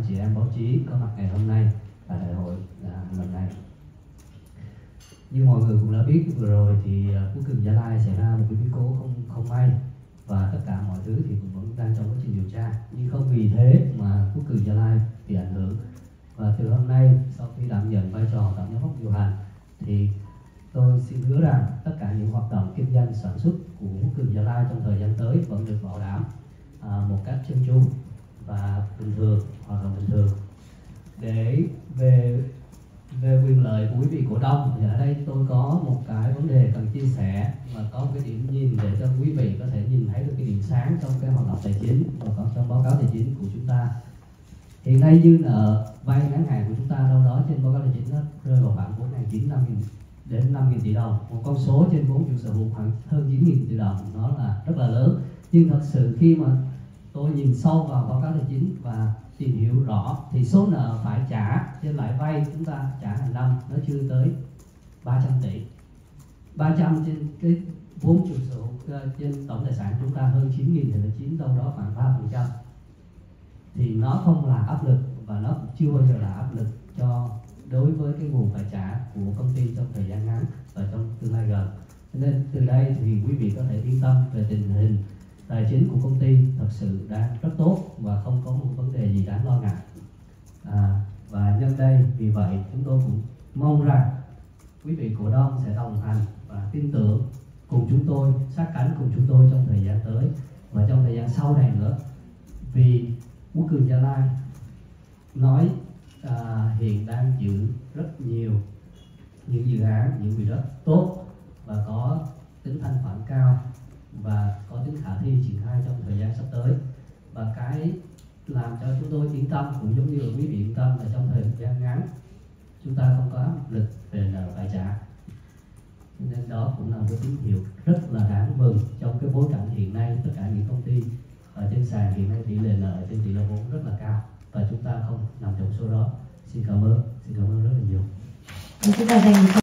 anh chị em báo chí có mặt ngày hôm nay tại đại hội lần này. Như mọi người cũng đã biết, vừa rồi thì Quốc Cường Gia Lai xảy ra một cái biến cố không may, và tất cả mọi thứ thì cũng vẫn đang trong quá trình điều tra, nhưng không vì thế mà Quốc Cường Gia Lai bị ảnh hưởng. Và từ hôm nay, sau khi đảm nhận vai trò tổng giám đốc điều hành, thì tôi xin hứa rằng tất cả những hoạt động kinh doanh sản xuất của Quốc Cường Gia Lai trong thời gian tới vẫn được bảo đảm một cách trơn tru và bình thường, hoạt động bình thường. Để về quyền lợi của quý vị cổ đông thì ở đây tôi có một cái vấn đề cần chia sẻ, mà có một cái điểm nhìn để cho quý vị có thể nhìn thấy được cái điểm sáng trong cái hoạt động tài chính và còn trong báo cáo tài chính của chúng ta. Hiện nay dư nợ vay ngắn hạn của chúng ta đâu đó trên báo cáo tài chính nó rơi vào khoảng 4.900 đến 5.000 tỷ đồng, một con số trên vốn chủ sở hữu khoảng hơn 9.000 tỷ đồng, nó là rất là lớn. Nhưng thật sự khi mà tôi nhìn sâu vào báo cáo tài chính và tìm hiểu rõ thì số nợ phải trả trên lãi vay chúng ta trả hàng năm nó chưa tới 300 tỷ. 300 trên cái vốn chủ sở hữu trên tổng tài sản chúng ta hơn 9.000 thì nó chiếm đâu đó khoảng 3%. Thì nó không là áp lực, và nó cũng chưa bao giờ là áp lực đối với cái nguồn phải trả của công ty trong thời gian ngắn và trong tương lai gần. Nên từ đây thì quý vị có thể yên tâm về tình hình tài chính của công ty thật sự đang rất tốt và không có một vấn đề gì đáng lo ngại. Và nhân đây vì vậy chúng tôi cũng mong rằng quý vị cổ đông sẽ đồng hành và tin tưởng cùng chúng tôi, sát cánh cùng chúng tôi trong thời gian tới và trong thời gian sau này nữa. Vì Quốc Cường Gia Lai nói hiện đang giữ rất nhiều những dự án, những vị đất tốt và có tính thanh khoản cao và có tính khả thi triển khai trong thời gian sắp tới. Và cái làm cho chúng tôi yên tâm cũng giống như là quý vị yên tâm là trong thời gian ngắn chúng ta không có áp lực về nợ phải trả. Nên đó cũng là một cái tín hiệu rất là đáng mừng trong cái bối cảnh hiện nay tất cả những công ty ở trên sàn hiện nay tỷ lệ nợ trên tỷ lệ vốn rất là cao và chúng ta không nằm trong số đó. Xin cảm ơn rất là nhiều.